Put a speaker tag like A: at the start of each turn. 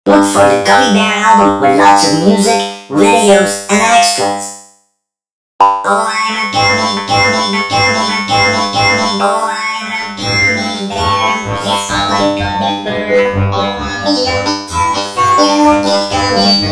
A: Look for the Gummy Bear album with lots of music, videos, and extras. Oh, I'm a gummy, gummy, gummy, gummy, gummy. Oh, I'm a gummy bear. Yes, I'm a gummy bear. Oh, I'm a gummy bear.